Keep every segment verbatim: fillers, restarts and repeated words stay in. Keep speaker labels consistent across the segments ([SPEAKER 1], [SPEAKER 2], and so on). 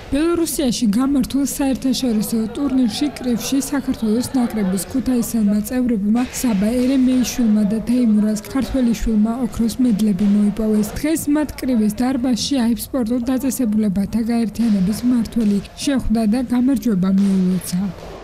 [SPEAKER 1] ბელორუსიაში გამართულ საერთაშორისო ტურნირში კრივში საქართველოს ნაკრების ქუთაისელმა წევრებმა საბა ერემეიშვილმა და თეიმურაზ ქართველიშვილმა ოქროს მედლები მოიპოვეს. დღეს მათ კრივის დარბაზში აივ სპორტულ დაწესებულებათა გაერთიანების მმართველი შეხვდა და გამარჯვება მიულოცა.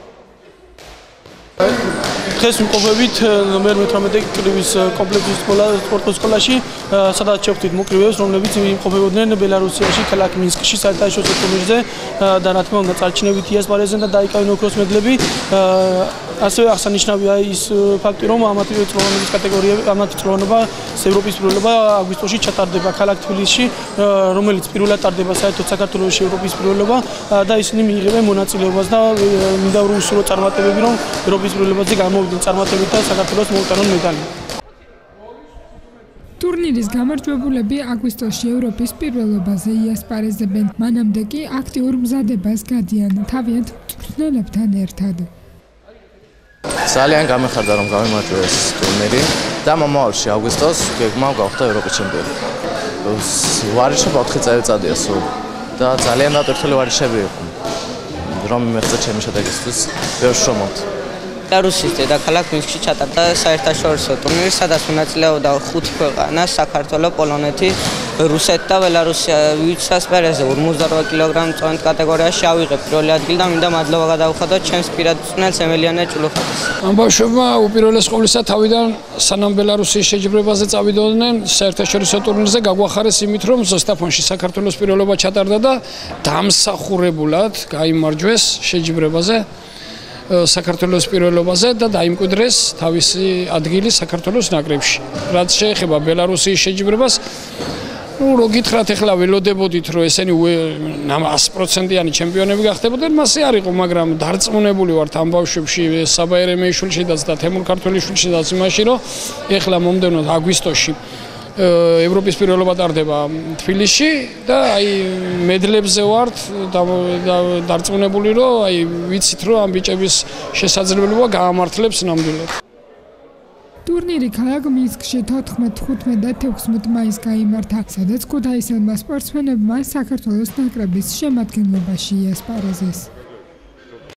[SPEAKER 2] დღეს ვიმყოფებით ნომერ მეთვრამეტე კრივის კომპლექსის სპორტულ სკოლაში, სადაც შევხვდით მოკრივეებს, რომლებიც იმყოფებოდნენ ბელარუსიაში, ქალაქ მინსკში საერთაშორისო ტურნირზე და რა თქმა უნდა წარჩინებით იასპარეზენ და დაიკავნენ ოქროს მედლები. ასევე აღსანიშნავია ის ფაქტი, რომ ამათწლოვანობის კატეგორიები, ამათწლოვანობა ევროპის პირველობა აგვისტოში ჩატარდება ქალაქ თბილისში, რომელიც პირველად ტარდება საერთოდ საქართველოში ევროპის პირველობა და ისინი მიიღებენ მონაწილეობას და მინდა უსურვო წარმატებები, რომ ევროპის პირველობაზე გამოვიდნენ წარმატებით და საქართველოს მოუტანონ მედალი.
[SPEAKER 1] ტურნირის გამარჯვებულები აგვისტოში ევროპის პირველობაზე იასპარეზებენ, მანამდე კი აქტიურ მზადებას გადიან თავიანთ მწვრთნელებთან ერთად.
[SPEAKER 3] ძალიან გამეხარდა რომ გამიმარჯვეს ტურნირი და მომავალში აგვისტოს გეგმა გავხდა ევროპის ჩემპიონი. ვარიშები ოთხი წელიწადია სულ და ძალიან დატვირთული ვარიშები იყო. რომ მიღწე ჩემი შედეგისთვის ბევრ შრომობთ.
[SPEAKER 4] ბელარუსის დედაქალაქ მინსკში ჩატარდა საერთაშორისო ტურნირი, სადაც მონაწილეობდა ხუთი ქვეყანა: საქართველო, პოლონეთი, რუსეთი და ბელარუსია. ვიце-პრეზიდენტი ორმოცდაოთხ კილოგრამ წონით კატეგორიაში ავიღე პირველი ადგილი და მინდა მადლობა გადავხადოთ ჩემს პირად მწვრთნელს ემელიანე ჭულუხაძეს.
[SPEAKER 5] ამ ბავშვებმა უპირველეს ყოვლისა თავიდან სანამ ბელარუსის შეჯიბრებაზე წავიდოდნენ საერთაშორისო ტურნირზე გაგვახარეს იმით, რომ ზოსტაფონში საქართველოს პირველობა ჩატარდა და დამსახურებულად გაიმარჯვეს შეჯიბრებაზე საქართველოს პირველობაზე და დაიმკვიდრეს თავისი ადგილი საქართველოს ნაკრებში. რაც შეეხება ბელარუსის შეჯიბრებას, ну, რო გითხრათ ახლა ველოდებოდით, რომ ესენი sto პროცენტიანი ჩემპიონები გახდებოდნენ, მასე არ იყო, მაგრამ დარწმუნებული ვართ ამ ბავშვებში, საბა ერემეიშვილშიდაც და თემურ ქართველიშვილშიდაც იმაში, რომ ახლა მომდევნო აგვისტოში ევროპის პირველობა ტარდება თბილისში და აი მედლებზე ვართ დარწმუნებული, რომ აი ვიცით, რომ ამ ბიჭების შესაძლებლობა გაამართლებს ნამდვილად.
[SPEAKER 1] ტურნირი ქალაქ მინსკში თოთხმეტ, თხუთმეტ და თექვსმეტ მაისს გაიმართა, სადაც ქუთაისელმა სპორტსმენებმა საქართველოს ნაკრების შემადგენლობაში იასპარეზეს.